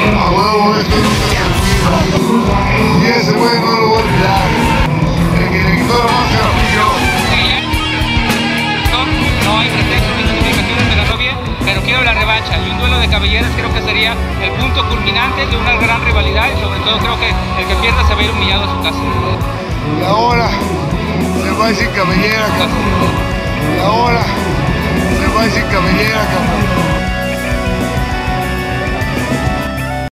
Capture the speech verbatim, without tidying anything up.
A huevo, esto nunca se olvida. Y ese güey no lo voy a olvidar. El que le quitó la máscara fui yo. No hay pretextos ni justificaciones, me ganó bien, pero quiero la revancha. Y un duelo de cabelleras creo que sería el punto culminante de una gran rivalidad y sobre todo creo que el que pierda se va a ir humillado a su casa. Y ahora se va sin cabellera, cabrón. Y ahora se va sin cabellera, cabrón.